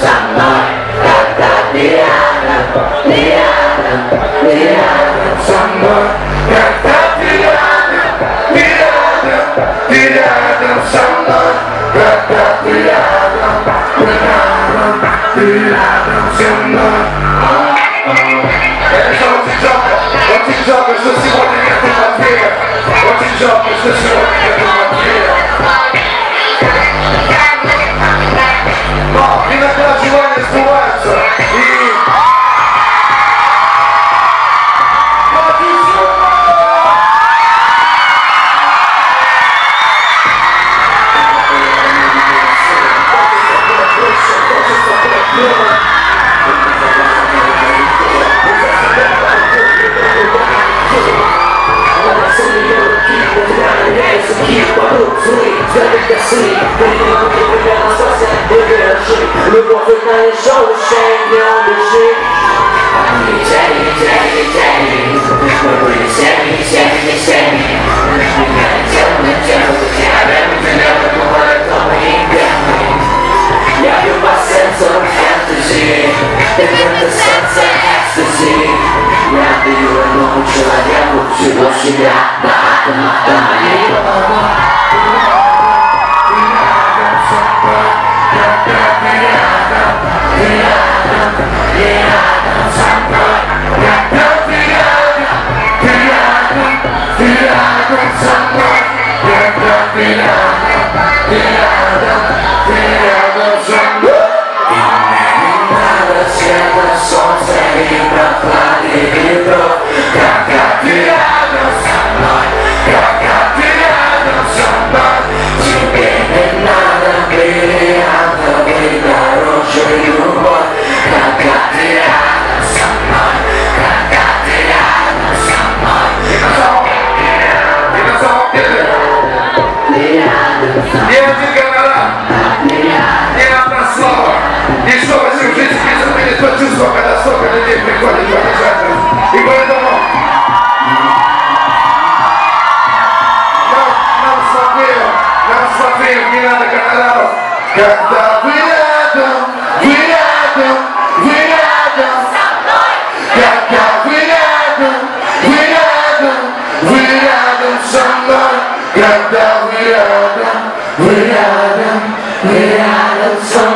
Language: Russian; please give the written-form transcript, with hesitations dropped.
со мной, когда ты рядом, ты рядом, ты рядом со мной, когда ты рядом, ты рядом, ты рядом со мной, когда ты рядом, ты рядом, ты рядом со мной. Очень жалко, что сегодня нету Матвея. Очень жалко, что сегодня нету Матвея. Но иногда желания сбываются. Любовь это еще не убежит. Мы были всеми. Я бью по сердцу фэнтези, ты это сердце экстази. Я даю одному человеку всего себя до атома, до моей головы. Ни один гонорар, ни одна слава, ничто в жизни не заменит то чувство, когда столько людей приходит поддержать нас. И поэтому нам с Матвеем не надо гонораров. Когда вы рядом, вы рядом, вы рядом со мной. Когда вы рядом, вы рядом, вы рядом со мной. Когда вы рядом, вы рядом, вы рядом со мной.